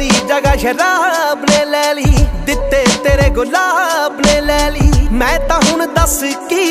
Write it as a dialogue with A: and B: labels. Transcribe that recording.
A: तेरी जगह शराब ने ले ली, दिते तेरे गुलाब ने ले ली। मैं तां हुण दस की